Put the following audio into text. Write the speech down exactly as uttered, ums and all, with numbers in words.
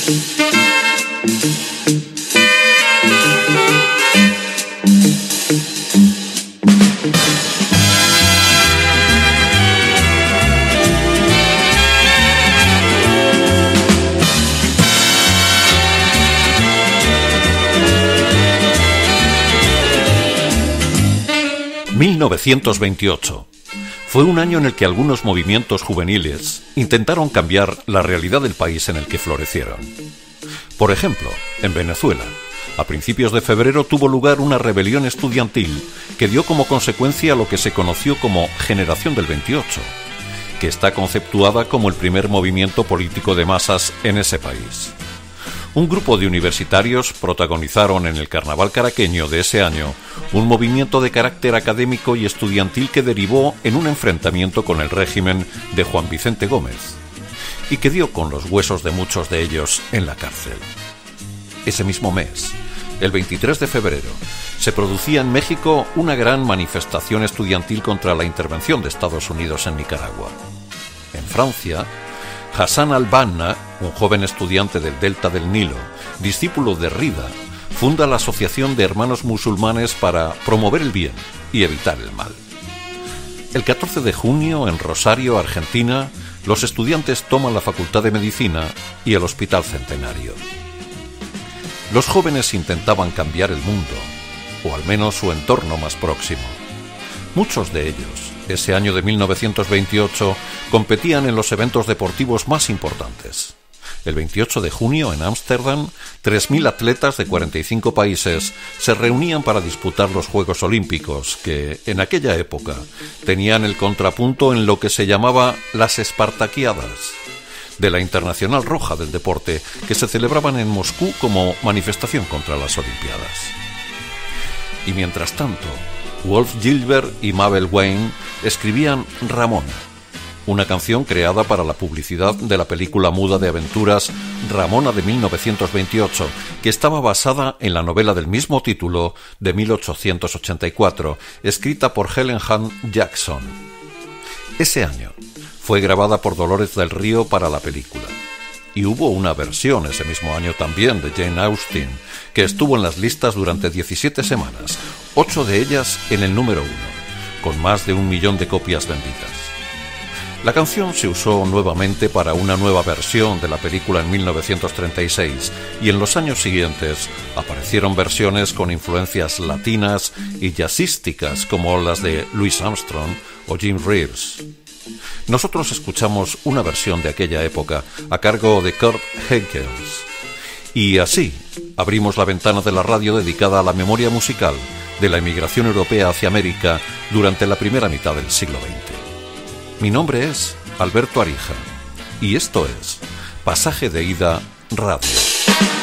mil novecientos veintiocho. Fue un año en el que algunos movimientos juveniles intentaron cambiar la realidad del país en el que florecieron. Por ejemplo, en Venezuela, a principios de febrero tuvo lugar una rebelión estudiantil que dio como consecuencia lo que se conoció como Generación del veintiocho, que está conceptuada como el primer movimiento político de masas en ese país. Un grupo de universitarios protagonizaron en el carnaval caraqueño de ese año un movimiento de carácter académico y estudiantil que derivó en un enfrentamiento con el régimen de Juan Vicente Gómez y que dio con los huesos de muchos de ellos en la cárcel. Ese mismo mes, el veintitrés de febrero, se producía en México una gran manifestación estudiantil contra la intervención de Estados Unidos en Nicaragua. En Francia, Hassan al-Banna, un joven estudiante del delta del Nilo, discípulo de Rida, funda la Asociación de Hermanos Musulmanes para promover el bien y evitar el mal. El catorce de junio, en Rosario, Argentina, los estudiantes toman la Facultad de Medicina y el Hospital Centenario. Los jóvenes intentaban cambiar el mundo, o al menos su entorno más próximo. Muchos de ellos, ese año de mil novecientos veintiocho, competían en los eventos deportivos más importantes. El veintiocho de junio, en Ámsterdam, tres mil atletas de cuarenta y cinco países se reunían para disputar los Juegos Olímpicos, que, en aquella época, tenían el contrapunto en lo que se llamaba las Espartaquiadas, de la Internacional Roja del Deporte, que se celebraban en Moscú como manifestación contra las Olimpiadas. Y mientras tanto, Wolf Gilbert y Mabel Wayne escribían Ramona, una canción creada para la publicidad de la película muda de aventuras Ramona de mil novecientos veintiocho, que estaba basada en la novela del mismo título de mil ochocientos ochenta y cuatro, escrita por Helen Hunt Jackson. Ese año fue grabada por Dolores del Río para la película. Y hubo una versión ese mismo año también de Jane Austen, que estuvo en las listas durante diecisiete semanas, ocho de ellas en el número uno, con más de un millón de copias vendidas. La canción se usó nuevamente para una nueva versión de la película en mil novecientos treinta y seis, y en los años siguientes aparecieron versiones con influencias latinas y jazzísticas como las de Louis Armstrong o Jim Reeves. Nosotros escuchamos una versión de aquella época a cargo de Kurt Henkels. Y así abrimos la ventana de la radio dedicada a la memoria musical de la emigración europea hacia América durante la primera mitad del siglo veinte. Mi nombre es Alberto Arija y esto es Pasaje de Ida Radio.